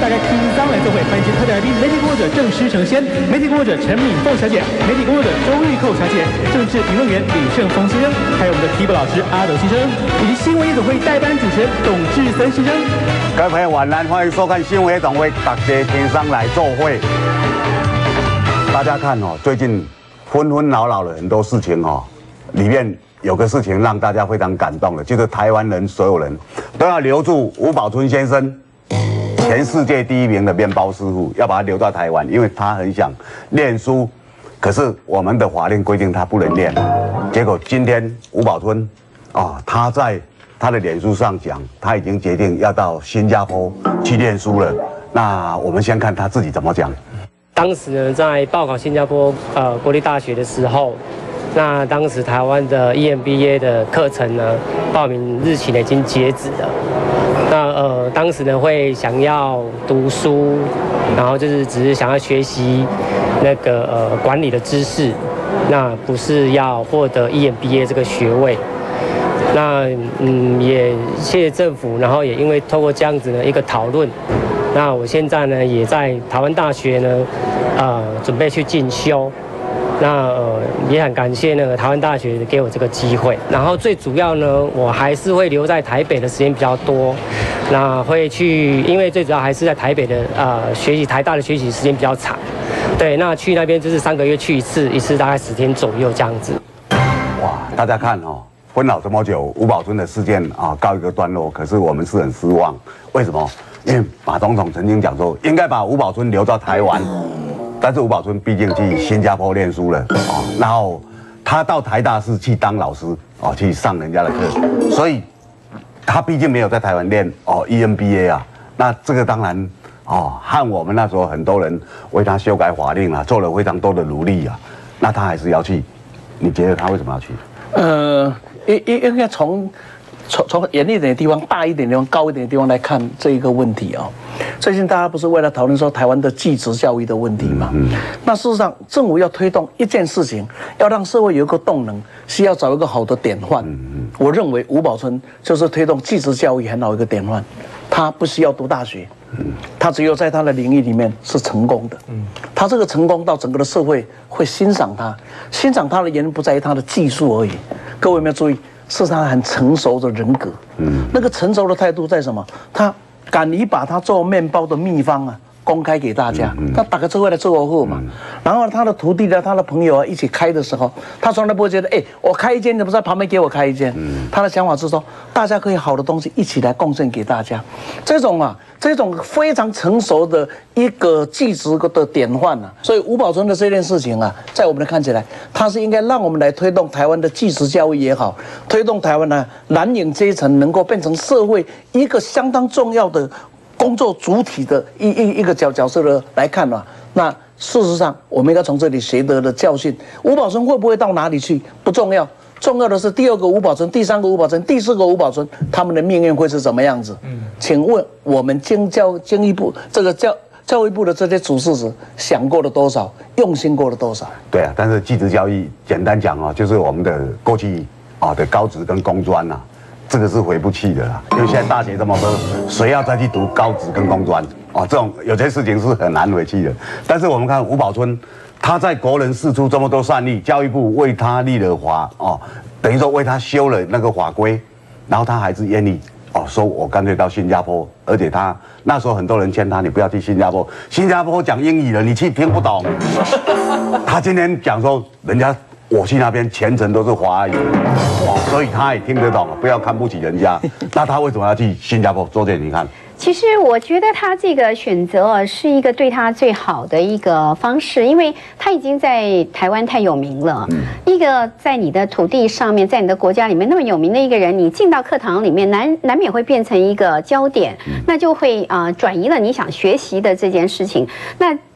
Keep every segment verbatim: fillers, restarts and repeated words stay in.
大概轻松来做会，欢迎今天特别来宾，媒体工作者郑诗成先，媒体工作者陈敏凤小姐，媒体工作者周玉蔻小姐，政治评论员李胜峰先生，还有我们的题目老师阿斗先生，以及新闻夜总会代班主持人董志森先生。 各位朋友晚安，欢迎收看新闻夜总会，大家轻松来做会。大家看哦，最近纷纷扰扰的很多事情哦，里面有个事情让大家非常感动的，就是台湾人所有人都要留住吴宝春先生，全世界第一名的面包师傅，要把他留到台湾，因为他很想念书，可是我们的法令规定他不能念。结果今天吴宝春啊，他在他的脸书上讲，他已经决定要到新加坡去念书了。那我们先看他自己怎么讲。 当时呢，在报考新加坡呃国立大学的时候。那当时台湾的 E M B A 的课程呢，报名日期呢已经截止了。那呃，当时呢会想要读书，然后就是只是想要学习那个呃管理的知识，那不是要获得 E M B A 这个学位。那嗯，也谢谢政府，然后也因为透过这样子的一个讨论，那我现在呢也在台湾大学呢，呃，准备去进修。那呃也很感谢那个台湾大学给我这个机会，然后最主要呢，我还是会留在台北的时间比较多，那会去，因为最主要还是在台北的呃学习台大的学习时间比较长，对，那去那边就是三个月去一次，一次大概十天左右这样子。 哇，大家看哦，纷扰这么久，吴宝春的事件啊告一个段落，可是我们是很失望，为什么？因为马总统曾经讲说，应该把吴宝春留到台湾。但是吴宝春毕竟去新加坡念书了哦，然后他到台大是去当老师哦，去上人家的课，所以他毕竟没有在台湾念哦 E M B A 啊。那这个当然哦，和我们那时候很多人为他修改法令啊，做了非常多的努力啊。那他还是要去，你觉得他为什么要去？ 呃，应应应该从从从严一点的地方、大一点的地方、高一点的地方来看这一个问题啊、哦。最近大家不是为了讨论说台湾的技职教育的问题吗？嗯嗯、那事实上，政府要推动一件事情，要让社会有一个动能，是要找一个好的典范。嗯嗯、我认为吴宝春就是推动技职教育很好一个典范。他不需要读大学，嗯、他只有在他的领域里面是成功的。嗯、他这个成功到整个的社会会欣赏他，欣赏他的原因不在于他的技术而已。各位有没有注意？是他很成熟的人格。嗯、那个成熟的态度在什么？他。敢于把他做面包的秘方啊公开给大家，他打个车会来做我货嘛。然后他的徒弟呢，他的朋友啊一起开的时候，他从来不会觉得，哎，我开一间，你不是在旁边给我开一间。他的想法是说，大家可以好的东西一起来贡献给大家。这种啊，这种非常成熟的一个技职的典范啊。所以吴宝春的这件事情啊，在我们的看起来，他是应该让我们来推动台湾的技职教育也好，推动台湾呢蓝领阶层能够变成社会一个相当重要的。工作主体的一一一个角角色的来看啊，那事实上我们应该从这里学得的教训。吴宝春会不会到哪里去不重要，重要的是第二个吴宝春、第三个吴宝春、第四个吴宝春，他们的命运会是怎么样子？嗯，请问我们经教经育部这个教教育部的这些主事者想过了多少，用心过了多少？ 对啊，但是技职教育简单讲啊，就是我们的过去啊的高职跟工专呐。这个是回不去的啦，因为现在大学这么多，谁要再去读高职跟工专哦？这种有些事情是很难回去的。但是我们看吴宝春，他在国人释出这么多善意，教育部为他立了法哦，等于说为他修了那个法规，然后他还是愿意哦，说我干脆到新加坡，而且他那时候很多人劝他，你不要去新加坡，新加坡讲英语了，你去听不懂。他今天讲说，人家。我去那边全程都是华语，哦，所以他也听得懂，不要看不起人家。那他为什么要去新加坡？周姐，你看。 其实我觉得他这个选择是一个对他最好的一个方式，因为他已经在台湾太有名了。嗯、一个在你的土地上面，在你的国家里面那么有名的一个人，你进到课堂里面，难难免会变成一个焦点，嗯、那就会啊、呃、转移了你想学习的这件事情。那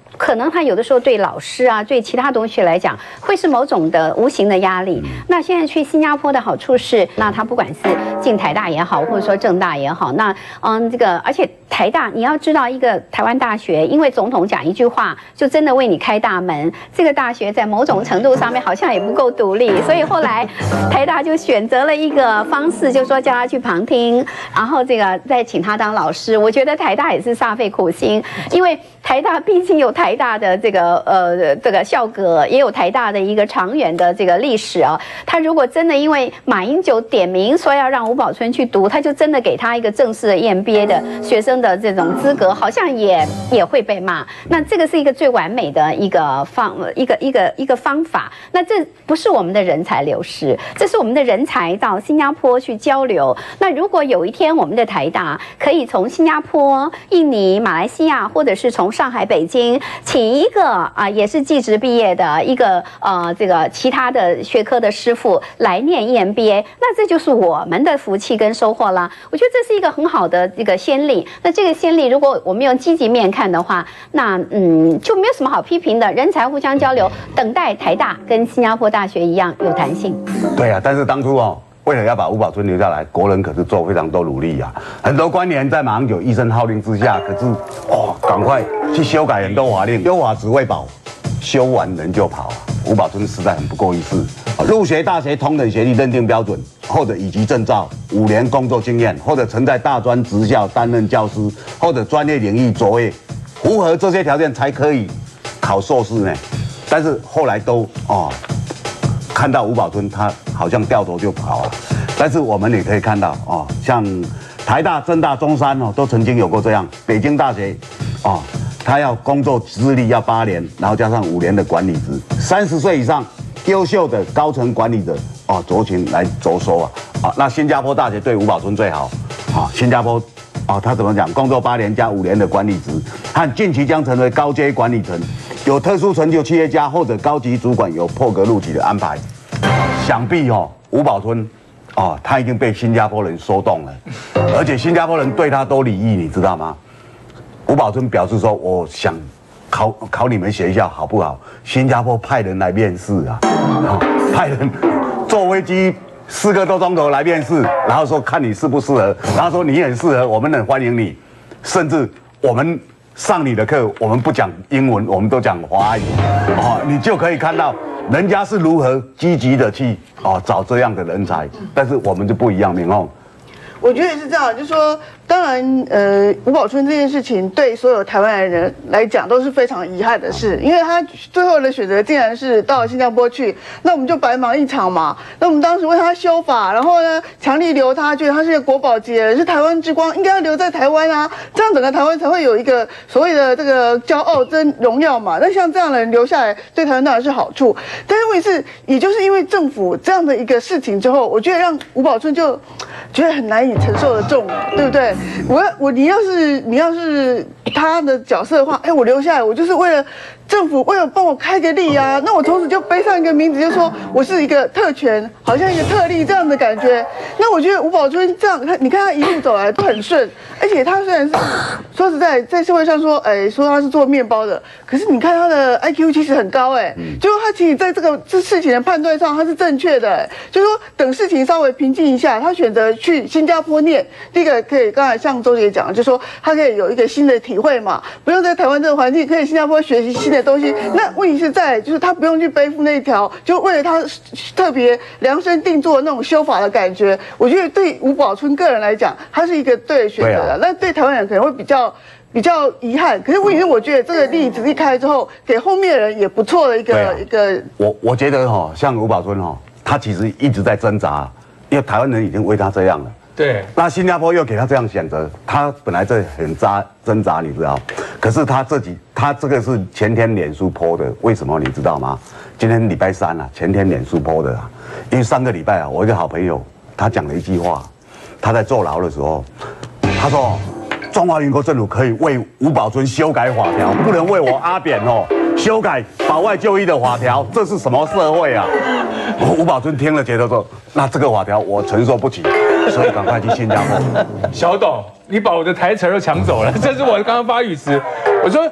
可能他有的时候对老师啊，对其他同学来讲，会是某种的无形的压力。那现在去新加坡的好处是，那他不管是进台大也好，或者说政大也好，那嗯，这个而且台大你要知道，一个台湾大学，因为总统讲一句话，就真的为你开大门。这个大学在某种程度上面好像也不够独立，所以后来台大就选择了一个方式，就说叫他去旁听，然后这个再请他当老师。我觉得台大也是煞费苦心，因为台大毕竟有台大的这个呃这个校格，也有台大的一个长远的这个历史啊。他如果真的因为马英九点名说要让吴宝春去读，他就真的给他一个正式的 E M B A 的学生的这种资格，好像也也会被骂。那这个是一个最完美的一个方一个一个一个方法。那这不是我们的人才流失，这是我们的人才到新加坡去交流。那如果有一天我们的台大可以从新加坡、印尼、马来西亚，或者是从上海、北京请一个啊，也是技职毕业的一个呃这个其他的学科的师傅来念 E M B A， 那这就是我们的福气跟收获啦。我觉得这是一个很好的一个先例。那这个先例，如果我们用积极面看的话，那嗯就没有什么好批评的，人才互相交流，等待台大跟新加坡大学一样有弹性。 对啊，但是当初哦，为了要把吴宝春留下来，国人可是做非常多努力啊。很多官员在马英九一声号令之下，可是哦，赶快去修改很多法令，修法只为保，修完人就跑啊。吴宝春实在很不够意思。入学大学同等学历认定标准，或者乙级证照、五年工作经验，或者曾在大专职校担任教师，或者专业领域卓越，符合这些条件才可以考硕士呢。但是后来都哦。看到吴宝春，他好像掉头就跑了。但是我们也可以看到哦，像台大、政大、中山哦，都曾经有过这样。北京大学哦，他要工作资历要八年，然后加上五年的管理职，三十岁以上优秀的高层管理者哦，酌情来着收啊。啊，那新加坡大学对吴宝春最好啊，新加坡啊，他怎么讲？工作八年加五年的管理职，和近期将成为高阶管理层。有特殊成就企业家或者高级主管有破格录取的安排，想必哦，吴宝春，哦，他已经被新加坡人说动了，而且新加坡人对他都礼义，你知道吗？吴宝春表示说，我想考考你们学校好不好？新加坡派人来面试啊，哦、派人坐飞机四个多钟头来面试，然后说看你适不适合，然后说你很适合，我们很欢迎你，甚至我们。上你的课，我们不讲英文，我们都讲华语，哦，你就可以看到人家是如何积极的去哦找这样的人才，但是我们就不一样，明宏。 我觉得也是这样，就是说，当然，呃，吴宝春这件事情对所有台湾人来讲都是非常遗憾的事，因为他最后的选择竟然是到了新加坡去，那我们就白忙一场嘛。那我们当时为他修法，然后呢，强力留他，觉得他是一个国宝级人，是台湾之光，应该要留在台湾啊，这样整个台湾才会有一个所谓的这个骄傲跟荣耀嘛。那像这样的人留下来，对台湾当然是好处。但是问题是，也就是因为政府这样的一个事情之后，我觉得让吴宝春就觉得很难以承受得重，对不对？我我你要是你要是他的角色的话，哎，我留下来，我就是为了政府为了帮我开个例啊，那我从此就背上一个名字，就说我是一个特权，好像一个特例这样的感觉。那我觉得吴宝春这样，你看他一路走来都很顺，而且他虽然是说实在在社会上说，哎，说他是做面包的，可是你看他的 I Q 其实很高，哎，就是他其实在这个这事情的判断上他是正确的，就是说等事情稍微平静一下，他选择去新加坡念，第一个可以刚才像周姐讲，就说他可以有一个新的体会嘛，不用在台湾这个环境，可以新加坡学习新的东西。那问题是在就是他不用去背负那一条，就为了他特别量身定做的那种修法的感觉。我觉得对吴宝春个人来讲，他是一个对的选择的。那对台湾人可能会比较比较遗憾。可是问题是，我觉得这个例子一开之后，给后面的人也不错的一个、啊、一个。我我觉得哈、哦，像吴宝春哈、哦，他其实一直在挣扎，因为台湾人已经为他这样了。对，那新加坡又给他这样选择，他本来这很扎挣扎，你知道？可是他自己，他这个是前天脸书 po 的，为什么你知道吗？今天礼拜三啊，前天脸书 po 的啊，因为上个礼拜啊，我一个好朋友他讲了一句话，他在坐牢的时候，他说中华民国政府可以为吴宝春修改法条，不能为我阿扁哦修改保外就医的法条，这是什么社会啊？吴宝春听了觉得说，那这个法条我承受不起。所以赶快去新加坡。 小董，你把我的台词都抢走了，这是我刚刚发语词。我说，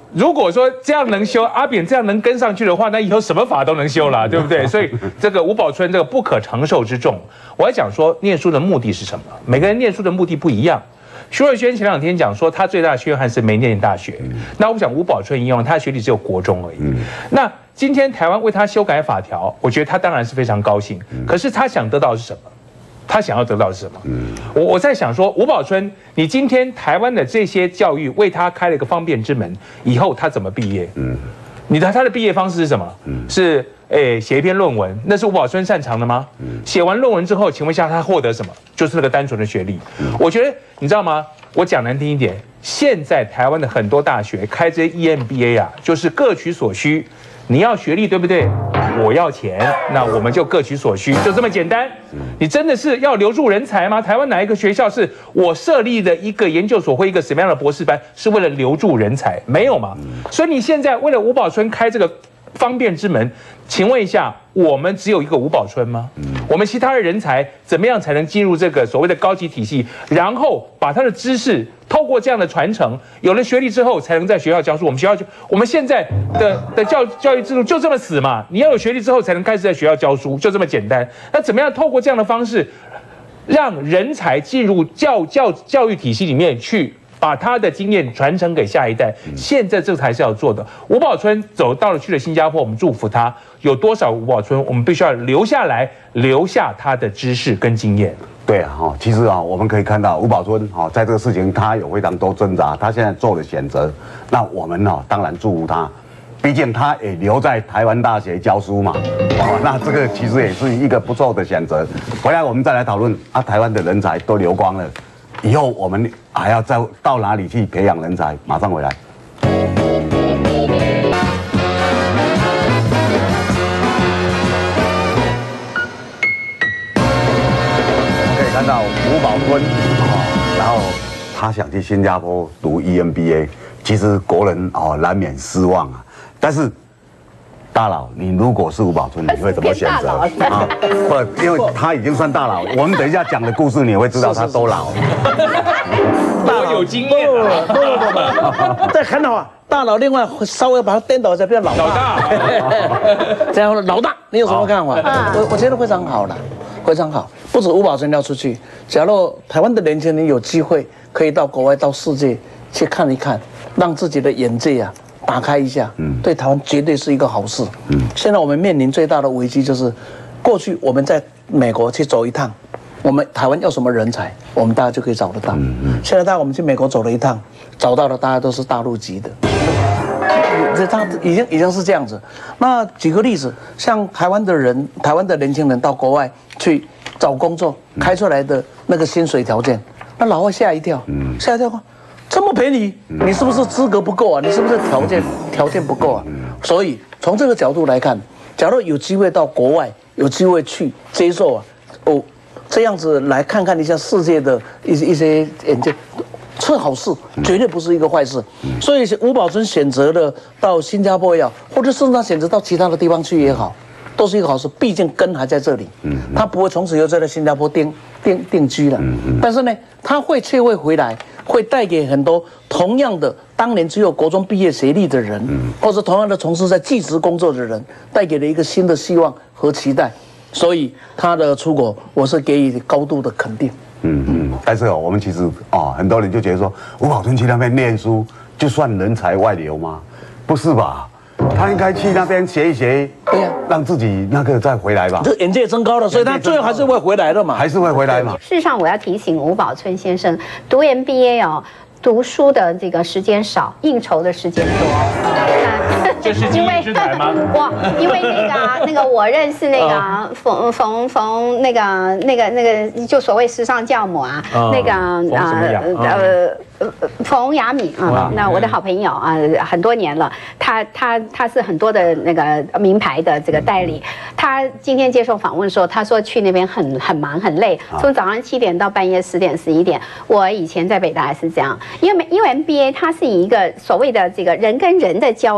如果说这样能修，阿扁这样能跟上去的话，那以后什么法都能修了，对不对？所以这个吴宝春这个不可承受之重，我还讲说念书的目的是什么？每个人念书的目的不一样。徐若瑄前两天讲说，他最大的缺憾是没念大学。那我想吴宝春一样，他的学历只有国中而已。那今天台湾为他修改法条，我觉得他当然是非常高兴。可是他想得到的是什么？他想要得到的是什么？我我在想说，吴宝春，你今天台湾的这些教育为他开了一个方便之门，以后他怎么毕业？你的他的毕业方式是什么？是诶写一篇论文，那是吴宝春擅长的吗？写完论文之后，请问一下他获得什么？就是那个单纯的学历。我觉得你知道吗？我讲难听一点，现在台湾的很多大学开这些 E M B A 啊，就是各取所需。你要学历对不对？我要钱，那我们就各取所需，就这么简单。你真的是要留住人才吗？台湾哪一个学校是我设立的一个研究所或一个什么样的博士班，是为了留住人才？没有嘛。所以你现在为了吴宝春开这个方便之门，请问一下，我们只有一个吴宝春吗？我们其他的人才怎么样才能进入这个所谓的高级体系，然后把他的知识透过这样的传承，有了学历之后，才能在学校教书。我们学校就我们现在的的教教育制度就这么死嘛？你要有学历之后，才能开始在学校教书，就这么简单。那怎么样透过这样的方式，让人才进入教教教育体系里面去？把他的经验传承给下一代，现在这才是要做的。吴宝春走到了去了新加坡，我们祝福他。有多少吴宝春，我们必须要留下来，留下他的知识跟经验。 对啊，哈，其实啊，我们可以看到吴宝春哈，在这个事情他有非常多挣扎，他现在做了选择。那我们呢，当然祝福他。毕竟他也留在台湾大学教书嘛，哦，那这个其实也是一个不错的选择。回来我们再来讨论啊，台湾的人才都流光了。以后我们还要再到哪里去培养人才？马上回来。可以看到吴宝春啊，然后他想去新加坡读 E M B A， 其实国人哦难免失望啊。但是大佬，你如果是吴宝春，你会怎么选择啊？不，因为他已经算大佬。我们等一下讲的故事，你会知道他多老。 我有经验啊！ 不不不不，这很好啊。大佬，另外稍微把它颠倒一下，变老大。老大，这样老大，你有什么看法？我我觉得非常好了，非常好。不止吴宝春要出去，假如台湾的年轻人有机会可以到国外、到世界去看一看，让自己的眼界啊打开一下，嗯，对台湾绝对是一个好事。嗯，现在我们面临最大的危机就是，过去我们在美国去走一趟，我们台湾要什么人才，我们大家就可以找得到。嗯嗯。现在大家我们去美国走了一趟，找到的大家都是大陆籍的，这他已经已经是这样子。那举个例子，像台湾的人，台湾的年轻人到国外去找工作，开出来的那个薪水条件，那老外吓一跳，嗯，吓一跳。这么便宜，你是不是资格不够啊？你是不是条件条件不够啊？所以从这个角度来看，假如有机会到国外，有机会去接受啊，哦，这样子来看看一下世界的一些一些眼界，是好事，绝对不是一个坏事。所以吴宝春选择了到新加坡也好，或者甚至他选择到其他的地方去也好，都是一个好事。毕竟根还在这里，他不会从此又在新加坡定定定居了。但是呢，他会却会回来。会带给很多同样的当年只有国中毕业学历的人，或者同样的从事在技职工作的人，带给了一个新的希望和期待。所以他的出国，我是给予高度的肯定。 嗯嗯。但是哦，我们其实哦，很多人就觉得说，吴宝春去那边念书，就算人才外流吗？不是吧？他应该去那边学一学，对呀，让自己那个再回来吧。 这眼界增高了，所以他最后还是会回来的嘛， 还是会回来嘛。 事实上，我要提醒吴宝春先生，读 M B A 哦，读书的这个时间少，应酬的时间多。 这是经验之谈吗？ 我因为那个那个我认识那个冯冯冯那个那个那个就所谓时尚教母啊，那个呃呃冯雅敏啊，那我的好朋友啊，很多年了，他他他是很多的那个名牌的这个代理。他今天接受访问说，他说去那边很很忙很累，从早上七点到半夜十点十一点。我以前在北大也是这样，因为因为 M B A 它是以一个所谓的这个人跟人的交流为主。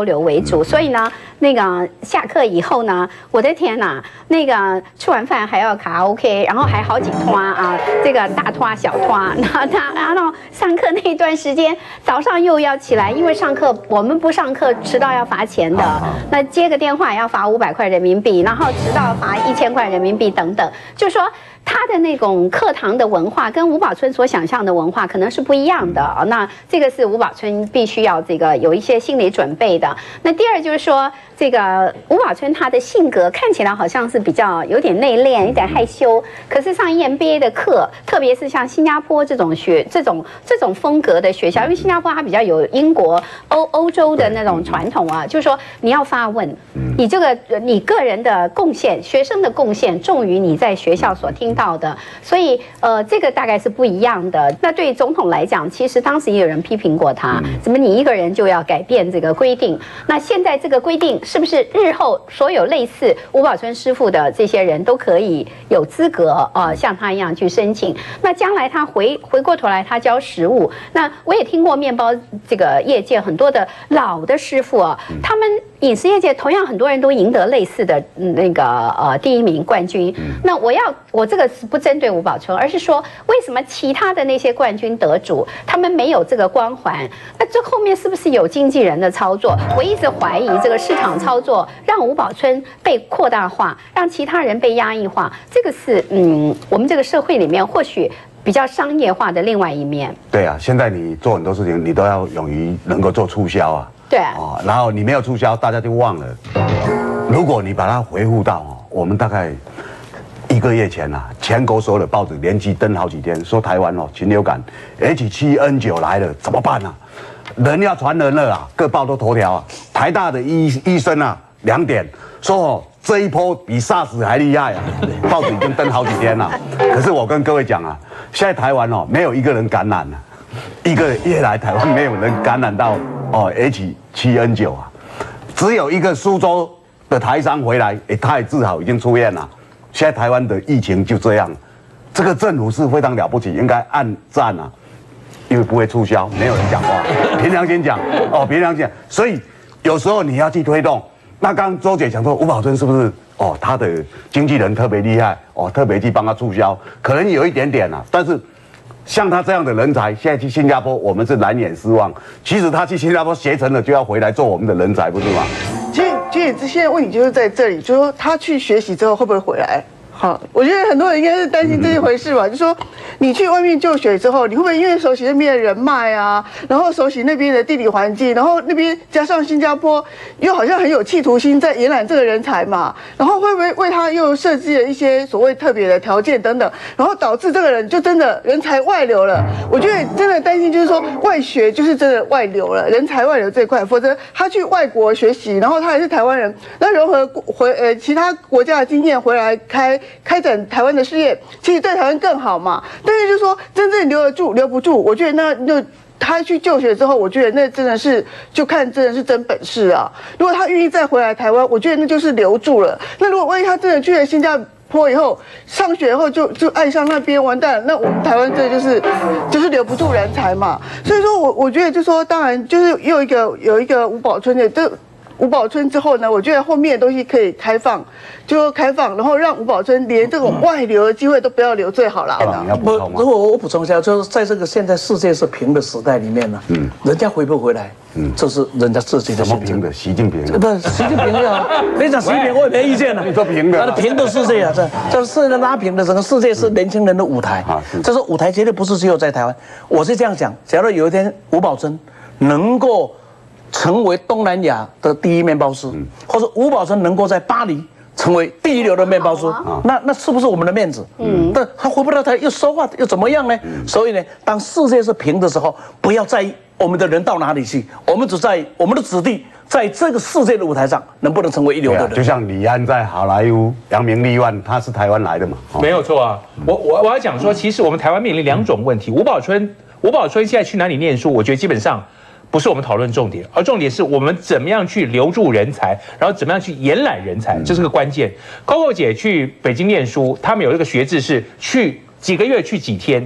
主，所以呢，那个下课以后呢，我的天哪，那个吃完饭还要卡拉 OK， 然后还好几拖啊，这个大拖小拖，那他然后上课那一段时间，早上又要起来，因为上课我们不上课迟到要罚钱的，那接个电话也要罚五百块人民币，然后迟到罚一千块人民币等等，就说。他的那种课堂的文化跟吴宝春所想象的文化可能是不一样的啊，那这个是吴宝春必须要这个有一些心理准备的。那第二就是说，这个吴宝春他的性格看起来好像是比较有点内敛、有点害羞，可是上 E M B A 的课，特别是像新加坡这种学这种这种风格的学校，因为新加坡它比较有英国欧欧洲的那种传统啊，就是说你要发问，你这个你个人的贡献、学生的贡献重于你在学校所听到的，所以呃，这个大概是不一样的。那对于总统来讲，其实当时也有人批评过他，怎么你一个人就要改变这个规定？那现在这个规定是不是日后所有类似吴宝春师傅的这些人都可以有资格啊、呃，像他一样去申请？那将来他回回过头来，他教食物，那我也听过面包这个业界很多的老的师傅啊，他们饮食业界同样很多人都赢得类似的那个呃第一名冠军。那我要我这个是不针对吴宝春，而是说为什么其他的那些冠军得主他们没有这个光环？那这后面是不是有经纪人的操作？我一直怀疑这个市场操作让吴宝春被扩大化，让其他人被压抑化，这个是嗯我们这个社会里面或许比较商业化的另外一面。 对啊，现在你做很多事情，你都要勇于能够做促销啊。 对啊。 哦，然后你没有促销，大家就忘了。如果你把它回复到哦，我们大概一个月前啊，全国所有的报纸连续登好几天，说台湾哦禽流感 H 七 N 九 来了，怎么办啊？人要传人了啊！各报都头条啊。台大的医医生啊，两点说哦，这一波比 SARS 还厉害啊！报纸已经登好几天了。可是我跟各位讲啊，现在台湾哦，没有一个人感染了，一个月来台湾没有人感染到哦 H 七 N 九 啊，只有一个苏州的台商回来，哎，他也治好，已经出院了。现在台湾的疫情就这样，这个政府是非常了不起，应该按赞啊，因为不会促销，没有人讲话，凭良心讲哦，凭良心讲，所以有时候你要去推动。那刚刚周姐讲说吴宝春是不是哦，他的经纪人特别厉害哦，特别去帮他促销，可能有一点点啊，但是像他这样的人才，现在去新加坡我们是难掩失望。其实他去新加坡学成了，就要回来做我们的人才，不是吗？ 其实，其实现在问题就是在这里，就是说他去学习之后会不会回来？好，我觉得很多人应该是担心这一回事吧，就说你去外面就学之后，你会不会因为熟悉那边的人脉啊，然后熟悉那边的地理环境，然后那边加上新加坡又好像很有企图心在延揽这个人才嘛，然后会不会为他又设计了一些所谓特别的条件等等，然后导致这个人就真的人才外流了？我觉得真的担心就是说外学就是真的外流了，人才外流这一块，否则他去外国学习，然后他还是台湾人，那融合回呃其他国家的经验回来开。开展台湾的事业，其实对台湾更好嘛。但是就是说，真正留得住留不住，我觉得那就他去就学之后，我觉得那真的是就看真的是真本事啊。如果他愿意再回来台湾，我觉得那就是留住了。那如果万一他真的去了新加坡以后，上学以后就就爱上那边，完蛋了，那我们台湾这就是就是留不住人才嘛。所以说我我觉得就说，当然就是又一个有一个吴宝春的这。吴宝春之后呢，我觉得后面的东西可以开放，就开放，然后让吴宝春连这种外流的机会都不要留最好了。 不，如果我补充一下，就是在这个现在世界是平的时代里面呢，嗯，人家回不回来，嗯，这是人家自己的选择。什么平的？习近平？ 不，习近平呀，你讲习近平我也没意见了。 你说平的？ 他的平的世界啊，这这世界拉平的整个世界是年轻人的舞台啊，这是舞台绝对不是只有在台湾。我是这样讲，假如有一天吴宝春能够成为东南亚的第一面包师，嗯、或者吴宝春能够在巴黎成为第一流的面包师，啊、那那是不是我们的面子？嗯，但他回不到台又说话又怎么样呢？嗯、所以呢，当世界是平的时候，不要在意我们的人到哪里去，我们只在意我们的子弟在这个世界的舞台上能不能成为一流的人。 啊、就像李安在好莱坞扬名立万，他是台湾来的嘛？ 哦、没有错啊。我我我要讲说，其实我们台湾面临两种问题。吴宝春，吴宝春现在去哪里念书？我觉得基本上不是我们讨论重点，而重点是我们怎么样去留住人才，然后怎么样去延揽人才，这是个关键。Coco 姐去北京念书，他们有一个学制是去几个月去几天，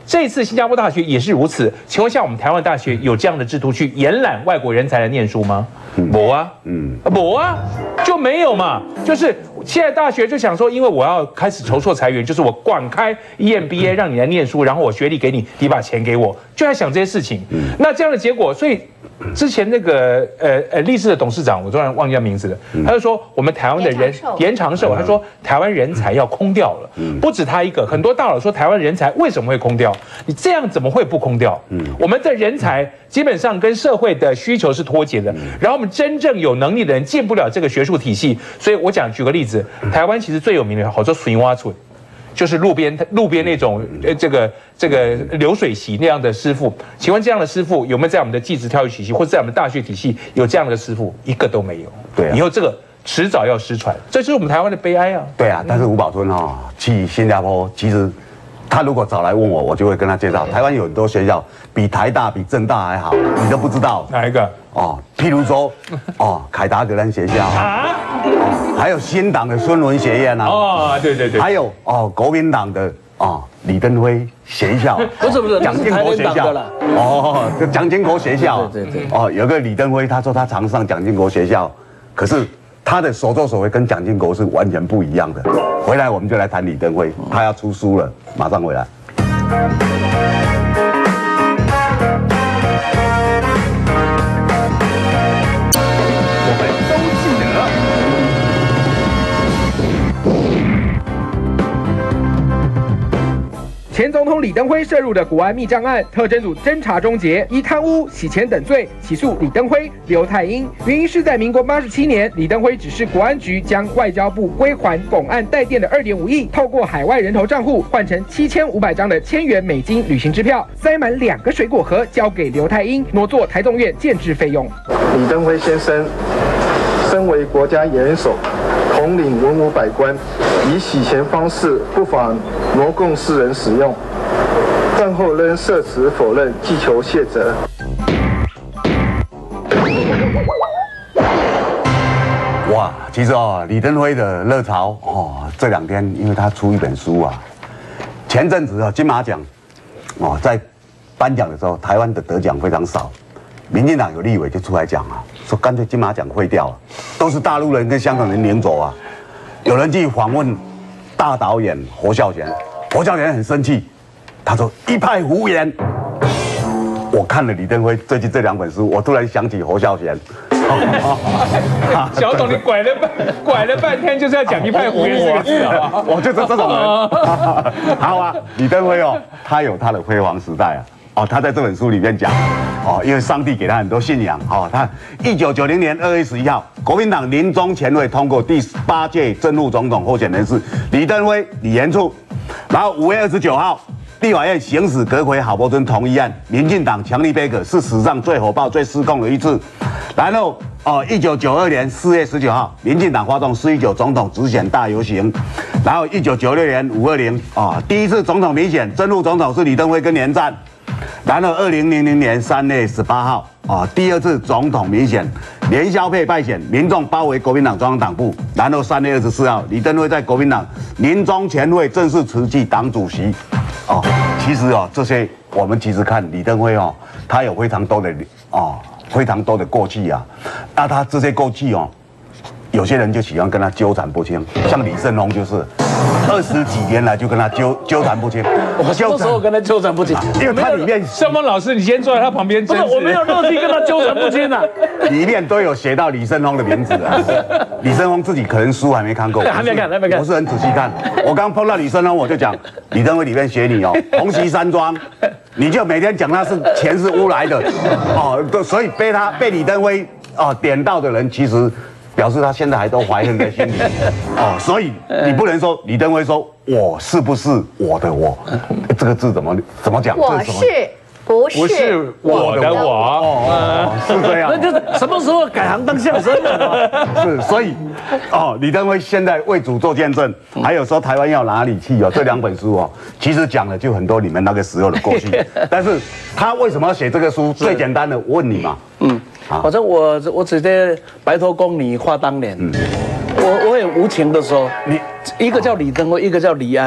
这次新加坡大学也是如此。请问一下，我们台湾大学有这样的制度去延揽外国人才来念书吗？没啊，嗯，没啊，就没有嘛。就是现在大学就想说，因为我要开始筹措裁员，就是我广开 E M B A 让你来念书，然后我学历给你，你把钱给我，就在想这些事情。那这样的结果，所以。之前那个呃呃立志的董事长，我突然忘记他名字了，他就说我们台湾的人延长寿，他说台湾人才要空掉了，不止他一个，很多大佬说台湾人才为什么会空掉？你这样怎么会不空掉？我们的人才基本上跟社会的需求是脱节的，然后我们真正有能力的人进不了这个学术体系，所以我讲举个例子，台湾其实最有名的好多水蛙村。就是路边路边那种呃这个这个流水席那样的师傅，请问这样的师傅有没有在我们的技职教育体系或者在我们大学体系有这样的师傅？一个都没有。 对、啊， 以后这个迟早要失传，这就是我们台湾的悲哀啊。 对啊，但是吴宝春哈、哦、去新加坡，其实他如果早来问我，我就会跟他介绍，台湾有很多学校比台大比政大还好，你都不知道。 哪一个？ 哦，譬如说，哦，凯达格兰学校啊，哦，还有新党的孙文学院啊， 哦，对对对， 还有哦，国民党的哦，李登辉学校， 不是不是， 蒋经国学校了，哦，蒋经国学校， 对对对， 哦，有个李登辉，他说他常上蒋经国学校，可是他的所作所为跟蒋经国是完全不一样的。回来我们就来谈李登辉，他要出书了，马上回来。 前总统李登辉涉入的国安密账案，特侦组侦查终结，以贪污、洗钱等罪起诉李登辉、刘太英。原因是在民国八十七年，李登辉指示国安局将外交部归还拱岸带电的二点五亿，透过海外人头账户换成七千五百张的千元美金旅行支票，塞满两个水果盒，交给刘太英，挪作台中院建制费用。 李登辉先生身为国家元首，统领文武百官，以洗钱方式不法挪供世人使用，饭后仍涉词否认，既求卸责。 哇，其实哦，李登辉的热潮哦，这两天因为他出一本书啊，前阵子啊金马奖哦，在颁奖的时候，台湾的得奖非常少，民进党有立委就出来讲啊，说干脆金马奖废掉了，都是大陆人跟香港人领走啊。有人去访问大导演侯孝贤，侯孝贤很生气，他说一派胡言。我看了李登辉最近这两本书，我突然想起侯孝贤。 小董，你拐了半拐了半天，就是要讲一派胡言这个字啊！ 我就是这种人。好啊，李登辉哦，他有他的辉煌时代啊。哦，他在这本书里面讲，哦，因为上帝给他很多信仰，哦，他一九九零年二月十一号，国民党临终前会通过第八届正副总统候选人是李登辉、李延簇，然后五月二十九号，立法院行使阁揆郝柏村同意案，民进党强力背阁，是史上最火爆、最失控的一次。然后哦，一九九二年四月十九号，民进党发动四一九总统直选大游行，然后一九九六年五二零啊，第一次总统民选，正副总统是李登辉跟连战。然后，二零零零年三月十八号啊，第二次总统民选，连萧配败选，民众包围国民党中央党部。然后三月二十四号，李登辉在国民党临终前会正式辞去党主席。哦，其实哦，这些我们其实看李登辉哦，他有非常多的哦，非常多的过去啊。那他这些过去哦，有些人就喜欢跟他纠缠不清，像李胜龙就是。二十几年来就跟他纠纠缠不清， 我什么时候跟他纠缠不清？ 因为他里面盛峰老师，你先坐在他旁边， 不是我没有乐意跟他纠缠不清啊， 里面都有写到李胜峰的名字啊。李胜峰自己可能书还没看过， 还没看，还没看， 我是很仔细看。我刚碰到李胜峰，我就讲李登辉里面写你哦，红旗山庄，你就每天讲他是钱是污来的哦，所以被他被李登辉哦点到的人，其实。表示他现在还都怀恨在心里哦，所以你不能说李登辉说我是不是我的我，这个字怎么怎么讲？ 我是不是不是我的我？ 哦，是这样。 那就是什么时候改行当相声了？ 是，所以哦，李登辉现在为主做见证，还有说台湾要哪里去哦，这两本书哦，其实讲了就很多你们那个时候的过去，但是他为什么要写这个书？最简单的，我问你嘛，嗯。 反正我我直接白头宫女话当年，嗯、我我很无情的说，你一个叫李登辉，一个叫李安，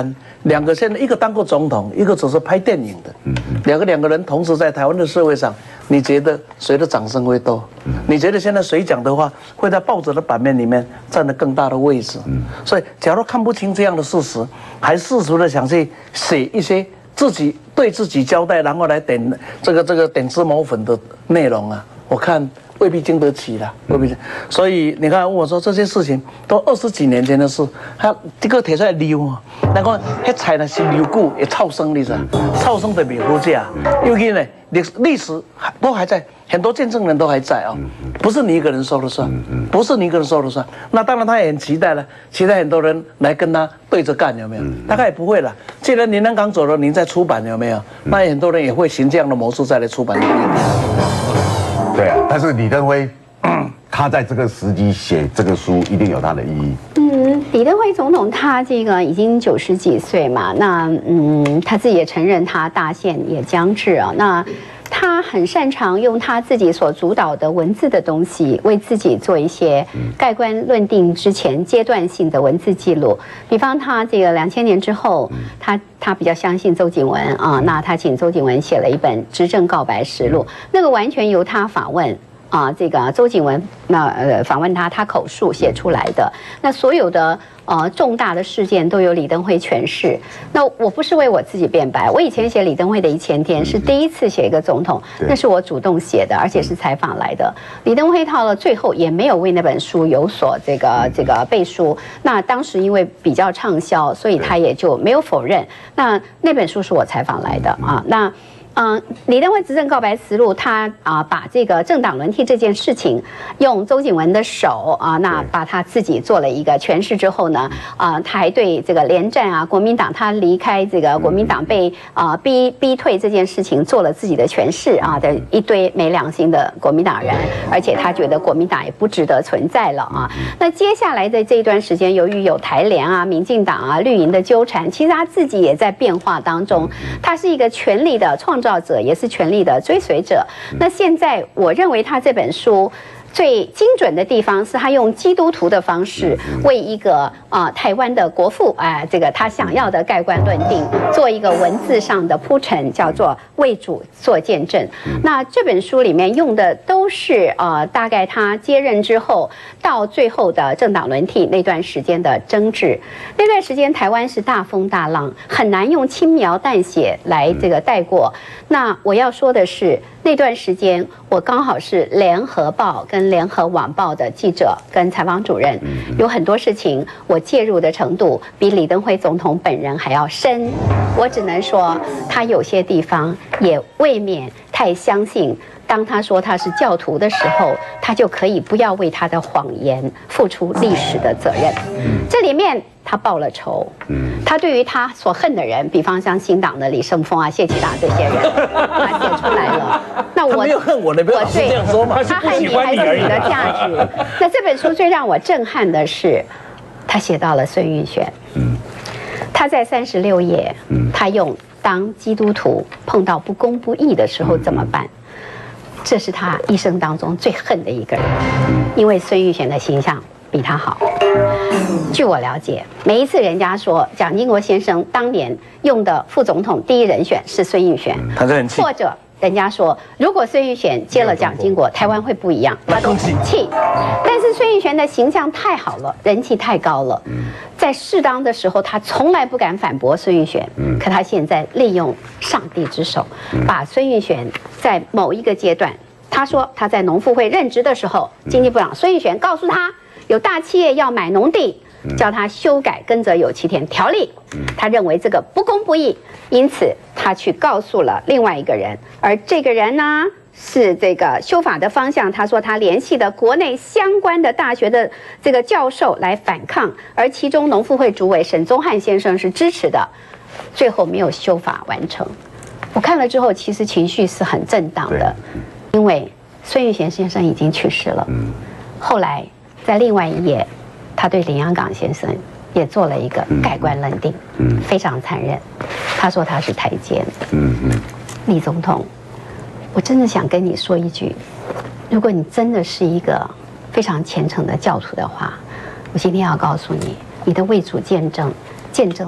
两个现在一个当过总统，一个只是拍电影的，两个两个人同时在台湾的社会上，你觉得谁的掌声会多？你觉得现在谁讲的话会在报纸的版面里面占得更大的位置？所以，假如看不清这样的事实，还试图的想去写一些自己对自己交代，然后来点这个这个点脂抹粉的内容啊，我看未必经得起啦，未必。所以你看，问我说这些事情都二十几年前的事，他这个提出来溜啊，那个那菜呢是溜久也臭生，你知道？臭生的没好吃，因为呢历历史都还在，很多见证人都还在啊、哦，不是你一个人说了算，不是你一个人说了算。那当然他也很期待了，期待很多人来跟他对着干，有没有？大概也不会了。既然林南港走了，您在出版有没有？那很多人也会循这样的模式再来出版。 对啊，但是李登辉，他在这个时机写这个书，一定有他的意义。 嗯，李登辉总统他这个已经九十几岁嘛，那嗯，他自己也承认他大限也将至啊，那。他很擅长用他自己所主导的文字的东西，为自己做一些盖棺论定之前阶段性的文字记录。比方他这个两千年之后，他他比较相信周景文啊，那他请周景文写了一本《执政告白实录》，那个完全由他访问。啊，这个周景文那呃访问他，他口述写出来的。那所有的呃重大的事件都由李登辉诠释。那我不是为我自己辩白，我以前写李登辉的一千天是第一次写一个总统，那是我主动写的，而且是采访来的。李登辉到了最后也没有为那本书有所这个这个背书。那当时因为比较畅销，所以他也就没有否认。那那本书是我采访来的啊，那。嗯，李登辉执政告白实录，他啊、呃、把这个政党轮替这件事情，用周景文的手啊、呃，那把他自己做了一个诠释之后呢，啊、呃，他还对这个连战啊，国民党他离开这个国民党被啊、呃、逼逼退这件事情做了自己的诠释啊的一堆没良心的国民党人，而且他觉得国民党也不值得存在了啊。那接下来的这一段时间，由于有台联啊、民进党啊、绿营的纠缠，其实他自己也在变化当中，他是一个权力的创造者，也是权力的追随者。那现在我认为他这本书最精准的地方是他用基督徒的方式为一个啊、呃、台湾的国父啊、呃、这个他想要的盖棺论定做一个文字上的铺陈，叫做为主做见证。那这本书里面用的都是呃大概他接任之后到最后的政党轮替那段时间的争执。那段时间台湾是大风大浪，很难用轻描淡写来这个带过。那我要说的是，那段时间我刚好是联合报跟联合晚报的记者跟采访主任，有很多事情我介入的程度比李登辉总统本人还要深。我只能说，他有些地方也未免太相信，当他说他是教徒的时候，他就可以不要为他的谎言付出历史的责任。这里面他报了仇，他对于他所恨的人，比方像新党的李胜峰啊、谢启达这些人，他写出来了。那我没有恨我的，不要老是这样说嘛。 他恨你还是你的价值？那这本书最让我震撼的是，他写到了孙运璇。他在三十六页，他用当基督徒碰到不公不义的时候怎么办？这是他一生当中最恨的一个人，因为孙运璇的形象比他好。据我了解，每一次人家说蒋经国先生当年用的副总统第一人选是孙运璇， 他就很气。 或者人家说，如果孙运璇接了蒋经国，台湾会不一样，他都很气。但是孙运璇的形象太好了，人气太高了，在适当的时候，他从来不敢反驳孙运璇。可他现在利用上帝之手，把孙运璇在某一个阶段，他说他在农复会任职的时候，经济部长孙运璇告诉他，有大企业要买农地，叫他修改耕者有其田条例，他认为这个不公不义，因此他去告诉了另外一个人，而这个人呢是这个修法的方向，他说他联系的国内相关的大学的这个教授来反抗，而其中农复会主委沈宗翰先生是支持的，最后没有修法完成。我看了之后，其实情绪是很震荡的，因为孙运璇先生已经去世了。后来在另外一页，他对林洋港先生也做了一个盖棺论定，非常残忍。他说他是台奸。李总统，我真的想跟你说一句，如果你真的是一个非常虔诚的教徒的话，我今天要告诉你，你的为主见证，见证了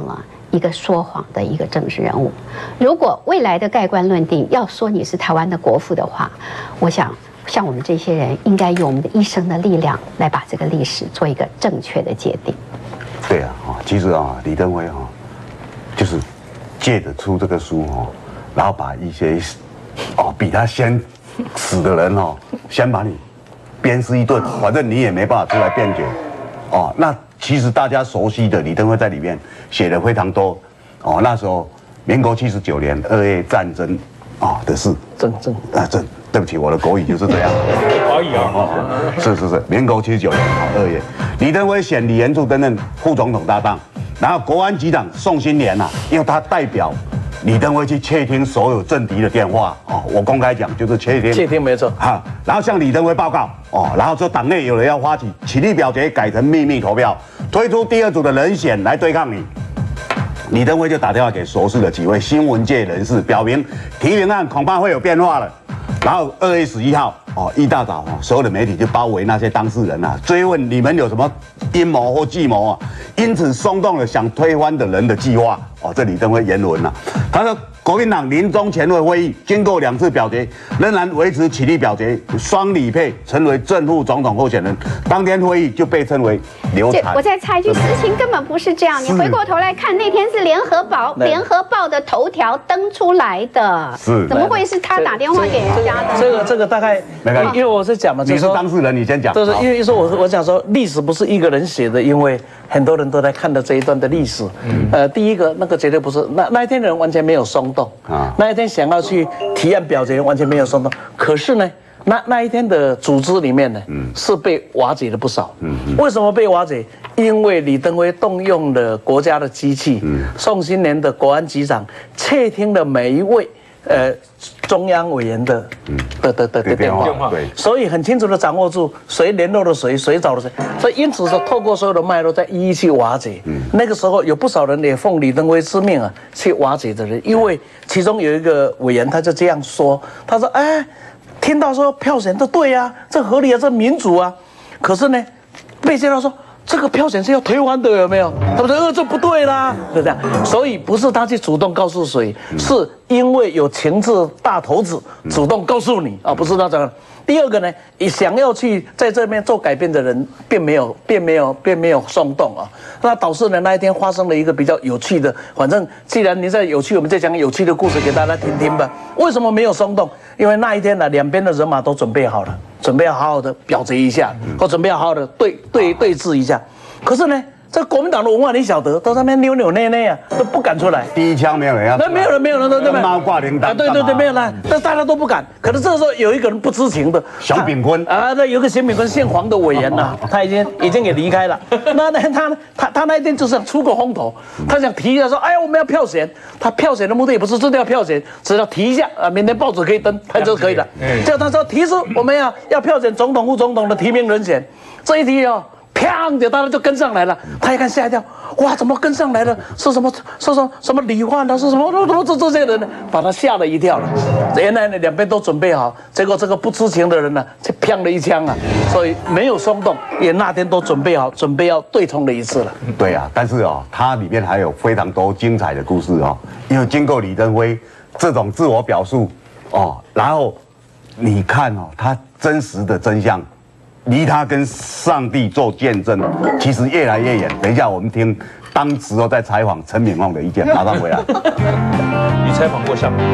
一个说谎的一个政治人物。如果未来的盖棺论定要说你是台湾的国父的话，我想像我们这些人应该用我们的一生的力量来把这个历史做一个正确的界定。 对啊，啊，其实啊，李登辉哈，就是借着出这个书哈，然后把一些哦比他先死的人哦，先把你鞭尸一顿，反正你也没办法出来辩解。哦，那其实大家熟悉的李登辉在里面写的非常多。哦，那时候民国七十九年二月战争啊的事。 正正啊正，对不起，我的国语就是这样。 可以啊。 哦，是是是，民国七十九年好二月，李登辉选李延柱担任副总统搭档，然后国安局长宋新年呐、啊，因为他代表李登辉去窃听所有政敌的电话哦，我公开讲就是窃听， 窃听没错哈，然后向李登辉报告哦，然后说党内有人要发起起立表决改成秘密投票，推出第二组的人选来对抗你。李登辉就打电话给熟识的几位新闻界人士，表明提名案恐怕会有变化了。然后二月十一号哦，一大早哦，所有的媒体就包围那些当事人啊，追问你们有什么阴谋或计谋啊，因此松动了想推翻的人的计划哦。这李登辉原文啊，他说国民党临终前会会议经过两次表决，仍然维持起立表决，双李配成为正副总统候选人。当天会议就被称为流产。 我再插一句，事情根本不是这样。你回过头来看，那天是联合报联合报的头条登出来的， 是怎么会是他打电话给人家的？ 这个这个大概，因为我是讲嘛， 你是当事人，你先讲。 就是因为说我我讲说历史不是一个人写的，因为很多人都在看的这一段的历史。呃，第一个那个绝对不是那那一天的人完全没有松动啊，那一天想要去提案表决完全没有松动。可是呢，那那一天的组织里面呢，是被瓦解了不少。为什么被瓦解？因为李登辉动用了国家的机器，宋新年的国安局长窃听了每一位呃中央委员的的的的的电话，对，所以很清楚的掌握住谁联络了谁，谁找了谁，所以因此说透过所有的脉络再一一去瓦解。那个时候有不少人也奉李登辉之命啊去瓦解的人，因为其中有一个委员他就这样说，他说：“哎，听到说票选都对啊，这合理啊，这民主啊，可是呢，被介绍说。”这个票选是要推翻的，有没有？他们说，呃，这不对啦，就这样。所以不是他去主动告诉谁，是因为有情治大头子主动告诉你啊，不是那种。第二个呢，你想要去在这边做改变的人，并没有，并没有，并没有松动啊。那导致呢，那一天发生了一个比较有趣的，反正既然你在有趣，我们再讲有趣的故事给大家听听吧。为什么没有松动？因为那一天呢，两边的人马都准备好了。准备要好好的表决一下，或准备要好好的对对对峙一下。可是呢，这国民党的文化你晓得，都在那边扭扭捏捏啊，都不敢出来。 第一枪没有人要， 那没有人，没有人都对不对？ 猫挂铃铛， 对对对，没有人，但大家都不敢。可是这个时候有一个人不知情的， 小炳坤啊，那有个小炳坤姓黄的委员呐，他已经已经给离开了。那那他他他那一天就是想出个风头，他想提一下说，哎呀，我们要票选。他票选的目的也不是真的要票选，只要提一下啊，明天报纸可以登，他就可以了。叫他说提出我们要要票选总统、副总统的提名人选，这一提哦。砰！就大家就跟上来了，他一看吓一跳，哇，怎么跟上来了？是什么？是什么？什么李焕呢？是什么？都这这些人呢，把他吓了一跳了。原来呢，两边都准备好，结果这个不知情的人呢，就砰了一枪啊，所以没有松动，也那天都准备好，准备要对冲了一次了。 对啊，但是哦，它里面还有非常多精彩的故事哦，因为经过李登辉这种自我表述哦，然后你看哦，他真实的真相。离他跟上帝做见证，其实越来越远。等一下，我们听当时候在采访陈敏凤的意见，马上回来。 你采访过上帝？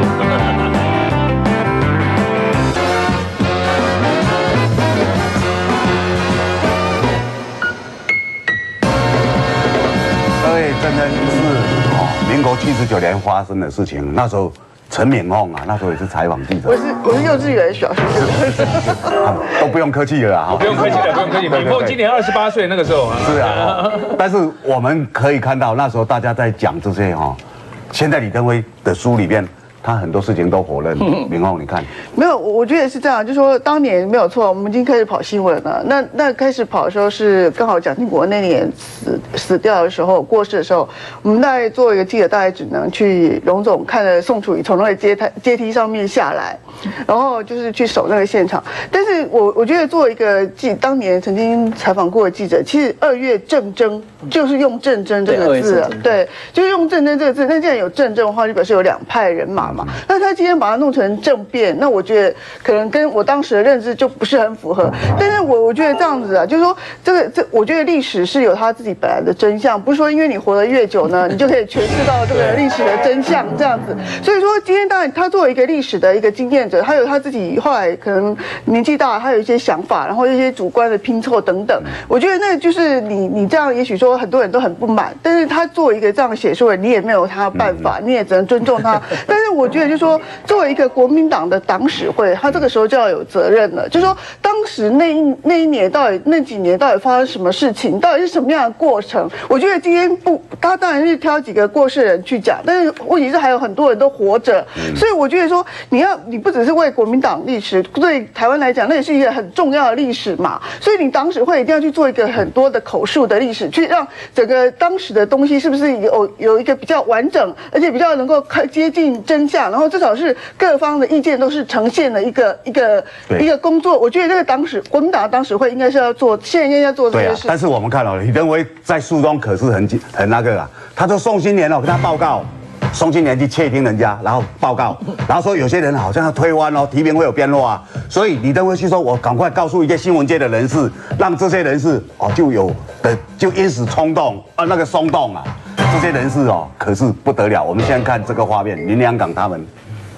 二月真的是哦，民国七十九年发生的事情，那时候。陈敏凤啊，那时候也是采访记者。 我是我是幼稚园小学生， 都不用客气了啦， 不用客气了，不用客气。敏凤今年二十八岁，那个时候啊。 是啊，但是我们可以看到那时候大家在讲这些哈，现在李登辉的书里面， 他很多事情都否认。明凤，你看， 没有，我我觉得是这样，就说当年没有错，我们已经开始跑新闻了。那那开始跑的时候是刚好蒋经国那年死死掉的时候，过世的时候，我们大概做一个记者，大概只能去荣总看着宋楚瑜从那个阶台阶梯上面下来，然后就是去守那个现场。但是我我觉得作为一个记当年曾经采访过的记者，其实二月政争就是用政争这个字，对，就是用政争这个字。那既然有政争的话，就表示有两派人马嘛。那他今天把它弄成政变，那我觉得可能跟我当时的认知就不是很符合。但是我我觉得这样子啊，就是说这个这，我觉得历史是有他自己本来的真相，不是说因为你活得越久呢，你就可以诠释到这个历史的真相这样子。所以说今天当然他作为一个历史的一个经验者，他有他自己后来可能年纪大，他有一些想法，然后一些主观的拼凑等等。我觉得那就是你你这样，也许说很多人都很不满，但是他作为一个这样的写书人，你也没有他的办法，你也只能尊重他。但是我觉得就是说，作为一个国民党的党史会，他这个时候就要有责任了。就是说，当时那一那一年到底那几年到底发生什么事情，到底是什么样的过程？我觉得今天不，他当然是挑几个过世人去讲，但是问题是还有很多人都活着，所以我觉得说，你要你不只是为国民党历史，对台湾来讲，那也是一个很重要的历史嘛。所以你党史会一定要去做一个很多的口述的历史，去让整个当时的东西是不是有有一个比较完整，而且比较能够接近真相，然后至少是各方的意见都是呈现的一个一个一个工作。我觉得这个党史国民党的党史会应该是要做，现在应该要做这些事。 对啊，但是我们看到李登辉在书中可是很很那个啊，他说宋青年哦跟他报告。宋青年去窃听人家，然后报告，然后说有些人好像要推翻哦，提名会有变化啊，所以李登辉去说，我赶快告诉一些新闻界的人士，让这些人士哦就有的就因此冲动啊那个松动啊，这些人士哦可是不得了。我们现在看这个画面，林良港他们，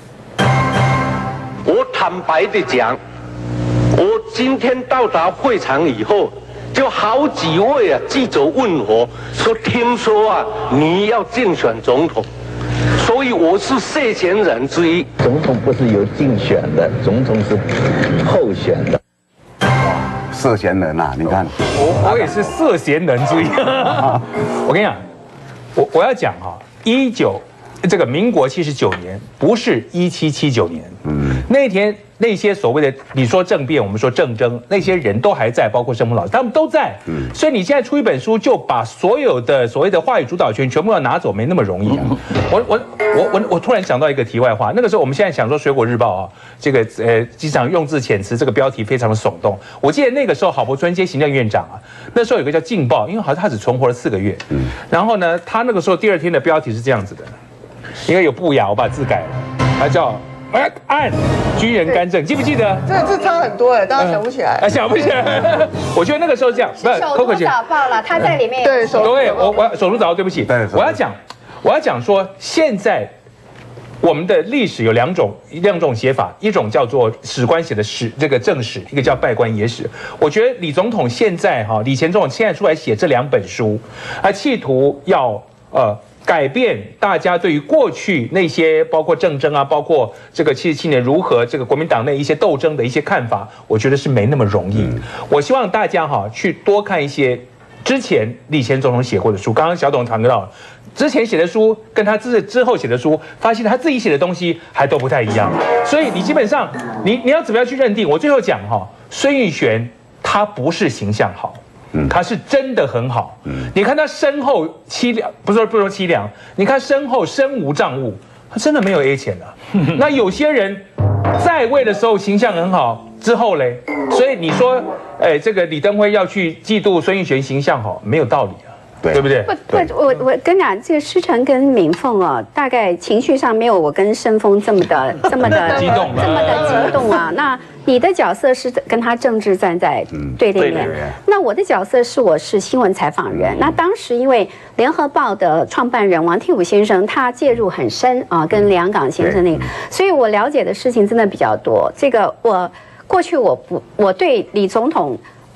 我坦白的讲，我今天到达会场以后。就好几位啊记者问我说，听说啊你要竞选总统，所以我是涉嫌人之一。 总统不是由竞选的，总统是候选的。 涉嫌人啊，你看， 我我也是涉嫌人之一。我跟你讲，我我要讲哈，一九这个民国七十九年不是一七七九年，嗯，那天。那些所谓的你说政变，我们说政争，那些人都还在，包括盛峰老师，他们都在。嗯，所以你现在出一本书，就把所有的所谓的话语主导权全部要拿走，没那么容易啊。我我我我我突然想到一个题外话，那个时候我们现在想说《水果日报》啊，这个呃经常用字遣词，这个标题非常的耸动。我记得那个时候郝柏村接行政院长啊，那时候有个叫《劲报》，因为好像他只存活了四个月。嗯，然后呢，他那个时候第二天的标题是这样子的，因为有不雅，我把字改了，他叫。按军人干政，记不记得？ 这个字差很多哎，大家想不起来。 啊，想不起来。我觉得那个时候这样， 不是首都早报了，他在里面。 对， 对，我我首都早报，对不起，我要讲，我要讲说，现在我们的历史有两种两种写法，一种叫做史官写的史，这个正史，一个叫拜官野史。我觉得李总统现在哈，李前总统现在出来写这两本书，他企图要呃。改变大家对于过去那些包括政争啊，包括这个七十七年如何这个国民党内一些斗争的一些看法，我觉得是没那么容易。嗯、我希望大家哈去多看一些之前李前总统写过的书。刚刚小董谈到了之前写的书，跟他之之后写的书，发现他自己写的东西还都不太一样。所以你基本上你你要怎么样去认定？我最后讲哈，孙运璇他不是形象好。他是真的很好，你看他身后凄凉，不是说不是说凄凉，你看身后身无障物，他真的没有 A 钱了。那有些人在位的时候形象很好，之后嘞，所以你说，哎，这个李登辉要去嫉妒孙运璇形象好，没有道理啊。对, 对不对？ 不不，我我跟你讲，这个诗晨跟敏凤哦，大概情绪上没有我跟申峰这么的这么的激动， 这么的激动啊。那你的角色是跟他政治站在对立面，嗯、那我的角色是我是新闻采访人。嗯、那当时因为联合报的创办人王天武先生他介入很深啊，跟梁港先生那个，所以我了解的事情真的比较多。这个我过去我不我对李总统。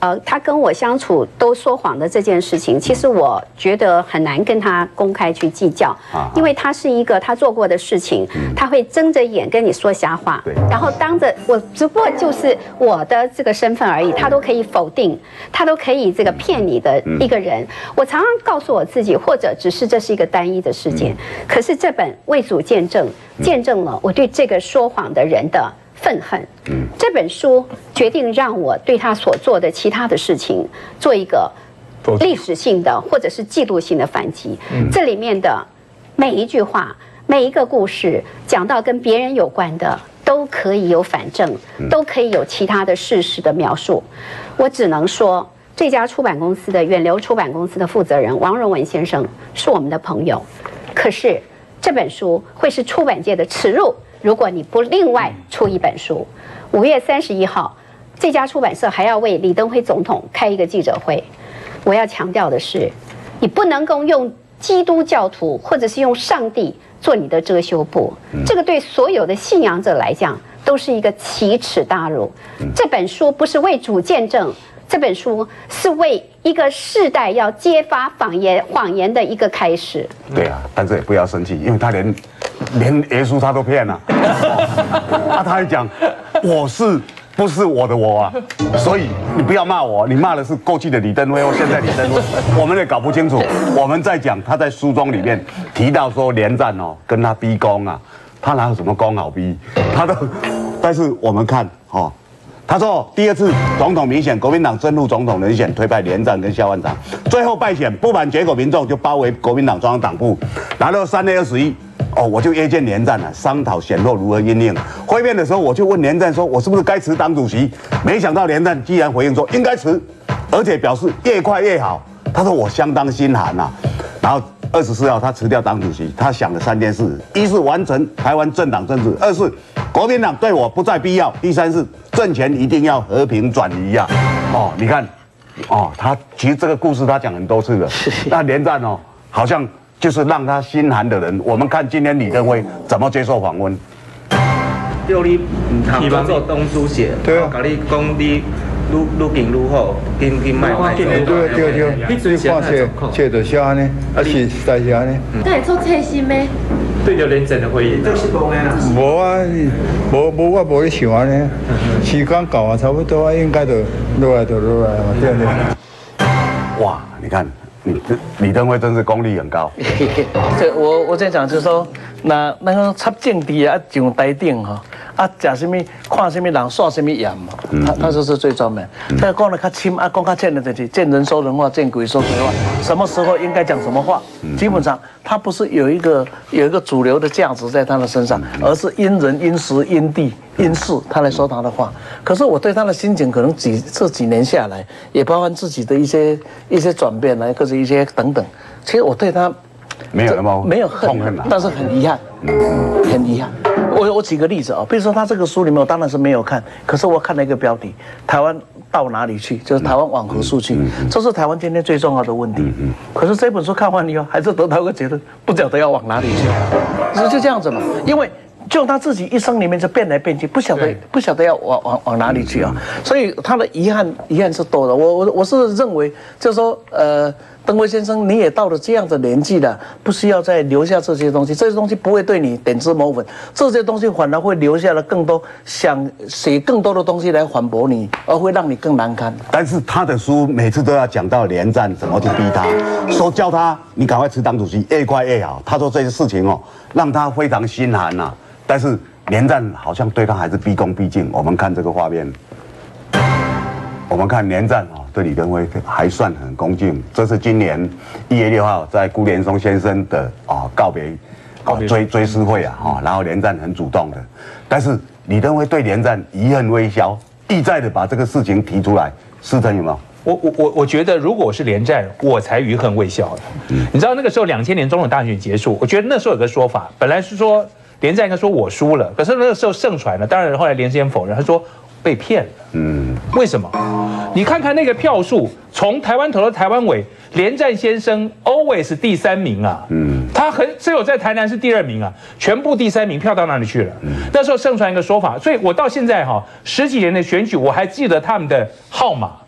呃，他跟我相处都说谎的这件事情，其实我觉得很难跟他公开去计较，因为他是一个他做过的事情，他会睁着眼跟你说瞎话，然后当着我只不过就是我的这个身份而已，他都可以否定，他都可以这个骗你的一个人。我常常告诉我自己，或者只是这是一个单一的事件，可是这本为主见证，见证了我对这个说谎的人的愤恨。这本书决定让我对他所做的其他的事情做一个历史性的或者是记录性的反击。这里面的每一句话、每一个故事，讲到跟别人有关的，都可以有反证，都可以有其他的事实的描述。我只能说，这家出版公司的远流出版公司的负责人王荣文先生是我们的朋友，可是这本书会是出版界的耻辱，如果你不另外出一本书。五月三十一号，这家出版社还要为李登辉总统开一个记者会。我要强调的是，你不能够用基督教徒或者是用上帝做你的遮羞布，这个对所有的信仰者来讲都是一个奇耻大辱。这本书不是为主见证，这本书是为一个世代要揭发谎言谎言的一个开始。 对啊，但是也不要生气，因为他连连耶稣他都骗了、啊，啊，他还讲我是不是我的我啊？所以你不要骂我，你骂的是过去的李登辉或现在李登辉，我们也搞不清楚。我们在讲他在书中里面提到说连战哦跟他逼宫啊，他哪有什么宫好逼？他都，但是我们看哦。他说，第二次总统民选，国民党正副总统人选推派连战跟萧万长，最后败选，不满结果，民众就包围国民党中央党部。然后三月二十一，哦，我就约见连战了，商讨选后如何应应。会面的时候，我就问连战说，我是不是该辞党主席？没想到连战既然回应说应该辞，而且表示越快越好。他说我相当心寒呐、啊。然后二十四号他辞掉党主席，他想了三件事：一是完成台湾政党政治；二是国民党对我不再必要；第三是政权一定要和平转移呀、啊。哦，你看，哦，他其实这个故事他讲很多次了。那连战哦，好像就是让他心寒的人。我们看今天李登辉怎么接受访问。 叫你唔通做东书写，对啊，甲你讲你。愈愈行愈好，紧紧卖卖。对对对，你最看册册就是安尼，啊是实在是安尼。 那你做贴心咩？ 对着连战的回应，这是讲的啦。 无啊，无无我无咧想安尼，时间到啊，差不多啊，应该就落来就落来嘛，对不对？ 哇，你看，你李登辉真是功力很高。 这我我在讲就是说，那那个插政治啊，上台顶哈。啊，食什么？看什么人刷什么盐嘛？他他这是最专门。但讲的较深啊，讲较浅的就是见人说人话，见鬼说鬼话。什么时候应该讲什么话？基本上他不是有一个有一个主流的价值在他的身上，而是因人因时因地因事他来说他的话。可是我对他的心情，可能几这几年下来，也包含自己的一些一些转变呢，或者一些等等。其实我对他没有那么没有恨，但是很遗憾，很遗憾。我我举个例子啊，比如说他这个书里面，我当然是没有看，可是我看了一个标题：台湾到哪里去？就是台湾往何处去？这是台湾今天最重要的问题。可是这本书看完以后，还是得到一个结论：不晓得要往哪里去。就就这样子嘛，因为就他自己一生里面就变来变去，不晓得不晓得要往往往哪里去啊。所以他的遗憾遗憾是多的。我我我是认为，就是说呃。登辉先生，你也到了这样的年纪了，不需要再留下这些东西，这些东西不会对你点脂抹粉，这些东西反而会留下了更多想写更多的东西来反驳你，而会让你更难堪。 但是他的书每次都要讲到连战怎么去逼他，说叫他你赶快辞党主席，越快越好。他说这些事情哦，让他非常心寒呐、啊。但是连战好像对他还是毕恭毕敬。我们看这个画面。我们看连战啊，对李登辉还算很恭敬。这是今年一月六号在辜连松先生的啊告别啊追追思会啊哈，然后连战很主动的，但是李登辉对连战遗恨微消，意在的把这个事情提出来。思成有没有？ 我我我我觉得，如果我是连战，我才余恨未消的。嗯、你知道那个时候两千年总统大选结束，我觉得那时候有个说法，本来是说连战应该说我输了，可是那个时候盛传了，当然后来连先否认，他说。被骗了，嗯，为什么？你看看那个票数，从台湾投到台湾尾，连战先生 always 第三名啊，嗯，他很只有在台南是第二名啊，全部第三名，票到哪里去了？嗯、那时候盛传一个说法，所以我到现在哈、哦、十几年的选举，我还记得他们的号码。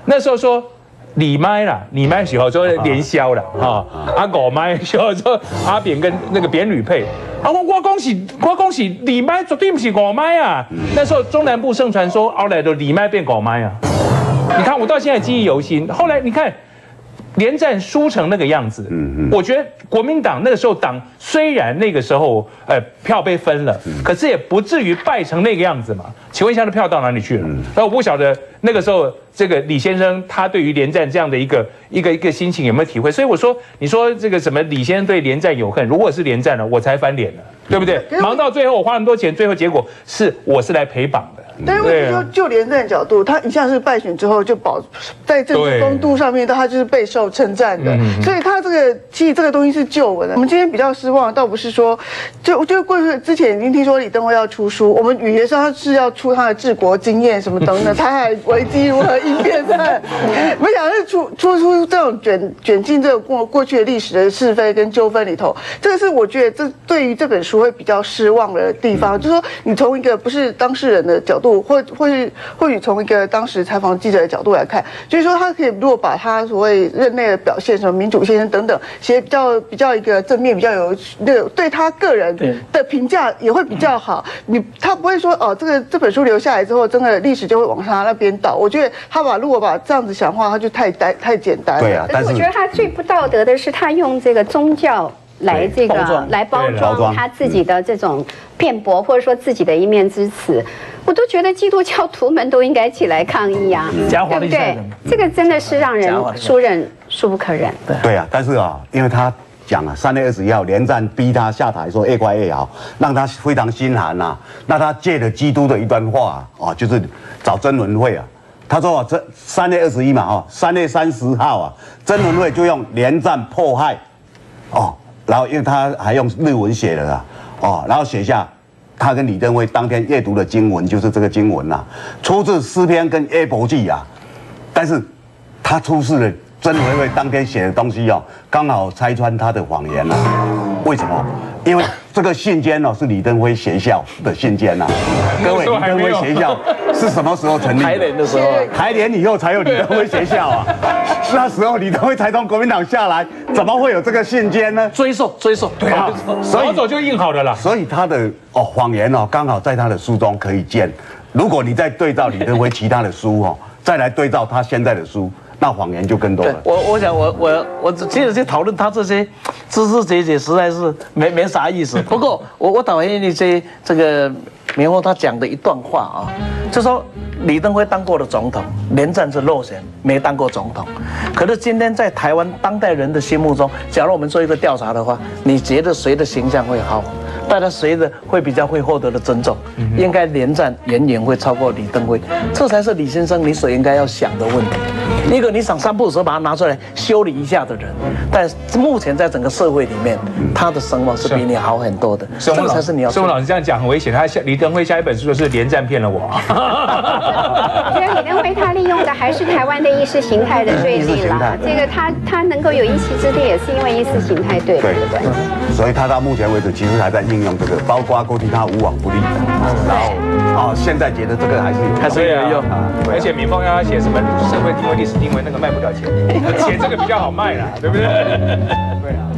那时候说李麦啦，李麦时候说连销了啊，啊狗麦时候说阿扁跟那个扁吕配。啊！我我恭喜我恭喜李麦绝对不是狗麦啊！那时候中南部盛传说，后来的李麦变狗麦啊！你看我到现在记忆犹新。后来你看，连战输成那个样子，嗯嗯，我觉得国民党那个时候党虽然那个时候呃票被分了，可是也不至于败成那个样子嘛。请问一下，那票到哪里去了？那我不晓得那个时候这个李先生他对于连战这样的一个一个一个心情有没有体会？所以我说，你说这个什么李先生对连战有恨，如果是连战了，我才翻脸了，对不对？忙到最后我花那么多钱，最后结果是我是来陪绑的。 但是问题说，就连战的角度，他一向是败选之后就保在政治风度上面，他就是备受称赞的，所以他这个其实这个东西是旧闻的。我们今天比较失望，倒不是说，就就过去之前已经听说李登辉要出书，我们语言上是要出他的治国经验什么等等，台海危机如何应变的，没想到是出出出这种卷卷进这个过过去的历史的是非跟纠纷里头，这个是我觉得这对于这本书会比较失望的地方，就是说你从一个不是当事人的角度。或或许或许从一个当时采访记者的角度来看，就是说他可以如果把他所谓任内的表现，什么民主先生等等，写比较比较一个正面，比较有那个对他个人的评价也会比较好。你他不会说哦，这个这本书留下来之后，真的历史就会往他那边倒。我觉得他把如果把这样子想的话，他就太单太简单了。 对啊， 但是我觉得他最不道德的是他用这个宗教。来这个来包装他自己的这种辩驳，或者说自己的一面之词，我都觉得基督教徒们都应该起来抗议啊，对不对？这个真的是让人殊忍殊不可忍。 对啊，但是啊，因为他讲啊，三月二十一号连战逼他下台，说越快越好，让他非常心寒呐。那他借了基督的一段话啊，就是找曾文慧啊。他说啊，这三月二十一嘛，哦，三月三十号啊，曾文慧就用连战迫害，哦。然后，因为他还用日文写的啦，哦，然后写下他跟李登辉当天阅读的经文，就是这个经文呐，出自诗篇跟约伯记啊。但是，他出示了曾文慧当天写的东西哦，刚好拆穿他的谎言了。为什么？因为这个信笺哦是李登辉学校的信笺呐。各位，李登辉学校是什么时候成立？ 台联的时候， 台联以后才有李登辉学校啊。那时候李登辉才从国民党下来，怎么会有这个信笺呢？ 追溯追溯， 对啊，早早就印好的了。 所以他的哦谎言哦，刚好在他的书中可以见。如果你再对照李登辉其他的书哦，再来对照他现在的书。那谎言就更多了。 我我想我我我其实去讨论他这些枝枝节节，实在是没没啥意思。不过我我讨厌那些这个明峰他讲的一段话啊，就说李登辉当过了总统，连战是落选，没当过总统。可是今天在台湾当代人的心目中，假如我们做一个调查的话，你觉得谁的形象会好？大家谁的会比较会获得的尊重？应该连战远远会超过李登辉，这才是李先生你所应该要想的问题。一个你想三不五时把它拿出来修理一下的人，但目前在整个社会里面，他的声望是比你好很多的。这个才是你要。孙老师这样讲很危险，他下李登辉下一本书就是连战骗了我。 我觉得李登辉他利用的还是台湾的意识形态的对立啦。这个他他能够有一席之地，也是因为意识形态对立的关系。 所以他到目前为止其实还在应用这个，包括过去他无往不利，然后哦现在觉得这个还是有还是有用啊。 而且民风要他写什么社会定位、历史定位，那个卖不了钱，写这个比较好卖啦，对不对？对啊。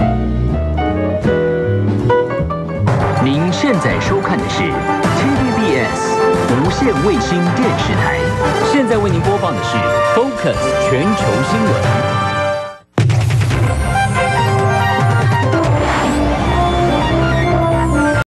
您现在收看的是 T V B S 无线卫星电视台，现在为您播放的是 Focus 全球新闻。